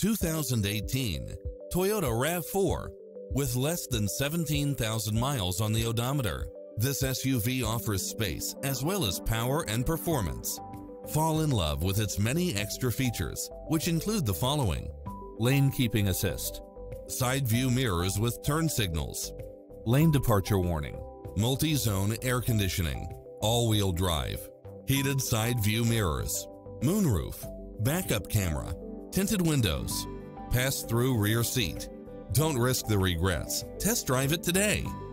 2018 Toyota RAV4 with less than 17,000 miles on the odometer. This SUV offers space as well as power and performance. Fall in love with its many extra features, which include the following: lane keeping assist, side view mirrors with turn signals, lane departure warning, multi-zone air conditioning, all-wheel drive, heated side view mirrors, moonroof, backup camera, tinted windows, pass-through rear seat. Don't risk the regrets. Test drive it today.